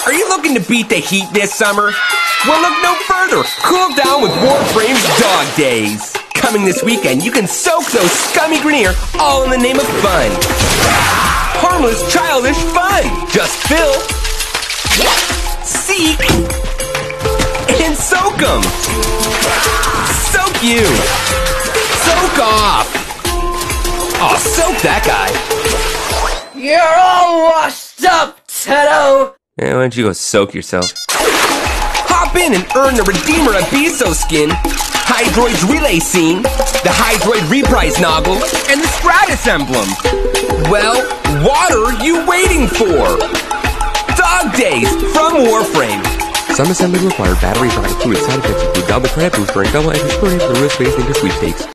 Are you looking to beat the heat this summer? Well, look no further. Cool down with Warframe's Dog Days. Coming this weekend, you can soak those scummy Grenier all in the name of fun. Harmless, childish fun. Just fill, seek, and soak 'em. Soak you. Soak off. Oh, soak that guy. You're all washed up, Teto! Yeah, why don't you go soak yourself? Hop in and earn the Redeemer Abiso skin, Hydroid's Relay Scene, the Hydroid Reprise Noggle, and the Stratus Emblem. Well, what are you waiting for? Dog Days from Warframe. Some assemblies require batteries not included. Side effects include double credit booster and double extra for the risk-based into sweepstakes.